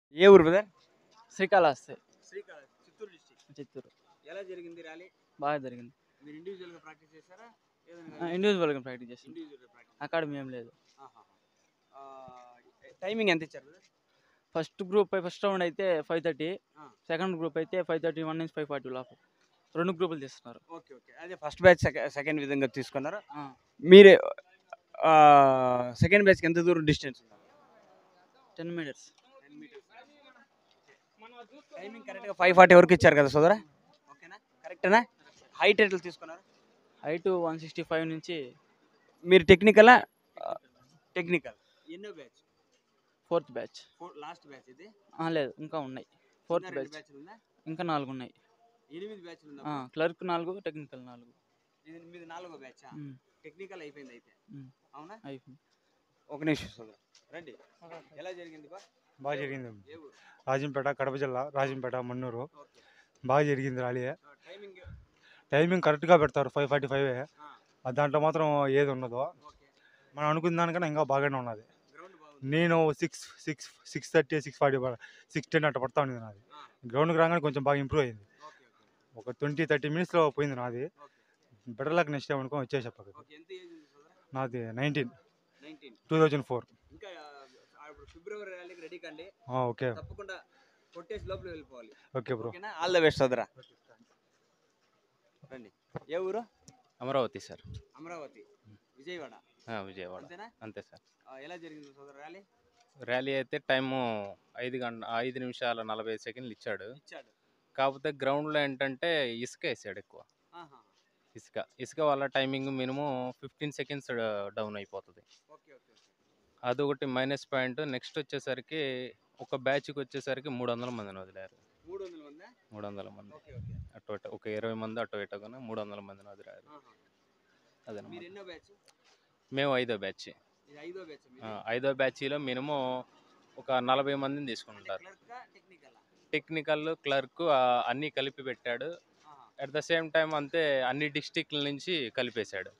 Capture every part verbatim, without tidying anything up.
ఏ ఊరు brother? Srikalahasti. Srikalahasti, Chittoor district. Chittoor. ఎలా జరిగింది ర్యాలీ? బాగా జరిగింది. మీరు ఇండివిజువల్గా ప్రాక్టీస్ చేశారా? ఇండివిజువల్గా ప్రాక్టీస్ చేస్తాం. Individual practice. అకాడమీ ఏం లేదు. టైమింగ్ ఎంత ఇచ్చారు brother? First group first round అయితే ఫైవ్ థర్టీ సెకండ్ గ్రూప్ అయితే ఫైవ్ థర్టీ వన్ నుంచి ఫైవ్ ఫార్టీ లోపు రెండు గ్రూపులు తీస్తున్నారు. ఓకే ఓకే అదే ఫస్ట్ బ్యాచ్ సెకండ్ విధంగా తీసుకున్నారు. మీరే సెకండ్ బ్యాచ్కి ఎంత దూరం డిస్టెన్స్? Ten metres. టైమింగ్ కరెక్ట్గా ఫైవ్ ఫార్టీ వరకు ఇచ్చారు కదా సోదరా? ఓకేనా, కరెక్టేనా? హైట్ ఎట్లా తీసుకున్నారు? హైట్ వన్ సిక్స్టీ ఫైవ్ నుంచి. మీరు టెక్నికలా? టెక్నికల్. ఎన్నో batch? Fourth batch. Last batch ఇది? లేదు, ఇంకా ఉన్నాయి. ఫోర్త్ బ్యాచ్ ఇంకా నాలుగు ఉన్నాయి. ఎనిమిది బ్యాచ్లు. క్లర్క్ నాలుగు, టెక్నికల్ నాలుగు. ఇది మీది నాలుగో బ్యాచ్. టెక్నికల్ అయిపోయింది అయితే? అవునా, అయిపోయింది. ఒక నిమిషం సోదరా రండి. ఎలా జరిగింది బా? బాగా జరిగింది. రాజంపేట, కడప జిల్లా రాజంపేట, మన్నూరు. బాగా జరిగింది ర్యాలీ. టైమింగ్ కరెక్ట్గా పెడతారు, ఫైవ్ ఫార్టీ ఫైవ్. దాంట్లో మాత్రం ఏది ఉండదు. మనం అనుకున్న దానికన్నా ఇంకా బాగానే ఉన్నది. నేను six six six thirty six forty six ten అట్లా పడతా ఉండేది నాది. గ్రౌండ్కి రాగానే కొంచెం బాగా ఇంప్రూవ్ అయింది. ఒక ట్వంటీ థర్టీ మినిట్స్లో పోయింది నాది. బెటర్ లక్ నెక్స్ట్ టైం అనుకో వచ్చేసా పక్కకు. నాది nineteen two thousand four. February ర్యాలీకి రెడీ కండి. ఓకే, తప్పకుండా కొట్టేసి లోపల వెళ్ళిపోవాలి. Okay bro, all the best సోదరా. రండి. ఏ ఊరు? అమరావతి సార్. అమరావతి, విజయవాడ. విజయవాడ అంతే సార్. ఎలా జరిగింది సోదర ర్యాలీ? ర్యాలీ అయితే టైము ఐదు గంట ఐదు నిమిషాల నలభై సెకండ్లు ఇచ్చాడు. కాకపోతే గ్రౌండ్లో ఏంటంటే ఇసుక వేసాడు ఎక్కువ. ఇసుక ఇసుక వల్ల timing minimum fifteen seconds down అయిపోతుంది. అదొకటి మైనస్ పాయింట్. నెక్స్ట్ వచ్చేసరికి ఒక బ్యాచ్కి వచ్చేసరికి మూడు వందల మందిని వదిలేరు. మూడు వందల మంది అటు ఇటు ఒక ఇరవై మంది అటు ఇటు కానీ మూడు వందల మందిని వదిలేరు. అదే మేము ఐదో బ్యాచ్. ఐదో బ్యాచ్లో మినిమం ఒక నలభై మందిని తీసుకుంటారు. టెక్నికల్, క్లర్క్ అన్నీ కలిపి పెట్టాడు. అట్ ద సేమ్ టైం అంతే అన్ని డిస్టిక్ల నుంచి కలిపేశాడు.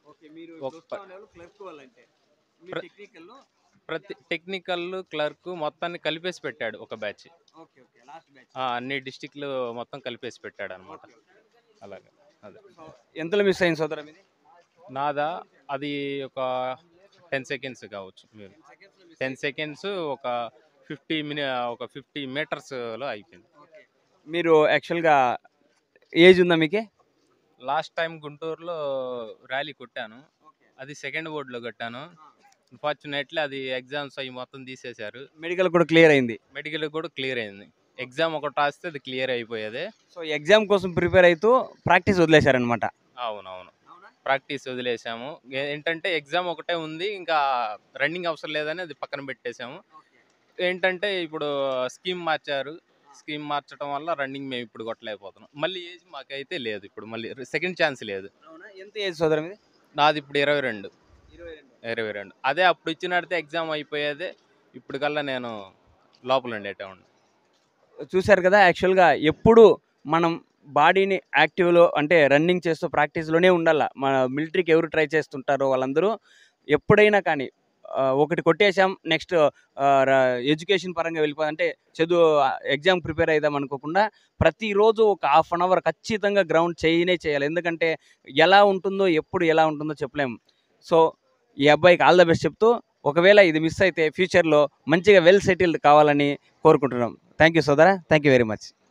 ప్రతి టెక్నికల్, క్లర్క్ మొత్తాన్ని కలిపేసి పెట్టాడు ఒక బ్యాచ్. అన్ని డిస్టిక్లు మొత్తం కలిపేసి పెట్టాడు అనమాట. అలాగే అదే. ఎంతలో మిస్ అయింది సోదరా మీది? నాదా అది ఒక టెన్ సెకండ్స్ కావచ్చు. మీరు టెన్ సెకండ్స్ ఒక ఫిఫ్టీ మిని ఒక ఫిఫ్టీ మీటర్స్లో అయిపోయింది. మీరు యాక్చువల్గా ఏజ్ ఉందా మీకే? లాస్ట్ టైం గుంటూరులో ర్యాలీ కొట్టాను. అది సెకండ్ బోర్డులో కొట్టాను. అన్ఫార్చునేట్లీ అది ఎగ్జామ్స్ అవి మొత్తం తీసేశారు. మెడికల్ కూడా క్లియర్ అయింది. మెడికల్ కూడా క్లియర్ అయింది. ఎగ్జామ్ ఒకటి రాస్తే అది క్లియర్ అయిపోయేది. సో ఎగ్జామ్ కోసం ప్రిపేర్ అవుతూ ప్రాక్టీస్ వదిలేశారనమాట? అవునవును, ప్రాక్టీస్ వదిలేసాము. ఏంటంటే ఎగ్జామ్ ఒకటే ఉంది, ఇంకా రన్నింగ్ అవసరం లేదని అది పక్కన పెట్టేశాము. ఏంటంటే ఇప్పుడు స్కీమ్ మార్చారు. స్కీమ్ మార్చడం వల్ల రన్నింగ్ మేము ఇప్పుడు కొట్టలేకపోతున్నాం. మళ్ళీ ఏజ్ మాకైతే లేదు, ఇప్పుడు మళ్ళీ సెకండ్ ఛాన్స్ లేదు. ఎంత ఏజ్ సోదరా మీది? నాది ఇప్పుడు ఇరవై రెండు ఇరవై రెండు అదే అప్పుడు ఇచ్చినడితే ఎగ్జామ్ అయిపోయేదే. ఇప్పుడు కల్లా నేను లోపల ఉండేటవాడిని. చూశారు కదా, యాక్చువల్గా ఎప్పుడు మనం బాడీని యాక్టివ్లో అంటే రన్నింగ్ చేస్తూ ప్రాక్టీస్లోనే ఉండాల. మన మిలిటరీకి ఎవరు ట్రై చేస్తుంటారో వాళ్ళందరూ ఎప్పుడైనా కానీ ఒకటి కొట్టేశాం నెక్స్ట్ ఎడ్యుకేషన్ పరంగా వెళ్ళిపోయి అంటే చదువు ఎగ్జామ్ ప్రిపేర్ అవుదాం అనుకోకుండా ప్రతిరోజు ఒక హాఫ్ అన్ అవర్ ఖచ్చితంగా గ్రౌండ్ చేయనే చేయాలి. ఎందుకంటే ఎలా ఉంటుందో ఎప్పుడు ఎలా ఉంటుందో చెప్పలేము. సో ఈ అబ్బాయికి ఆల్ ద బెస్ట్ చెప్తూ, ఒకవేళ ఇది మిస్ అయితే ఫ్యూచర్లో మంచిగా వెల్ సెటిల్డ్ కావాలని కోరుకుంటున్నాం. థ్యాంక్ యూ సోదరా, థ్యాంక్ యూ వెరీ మచ్.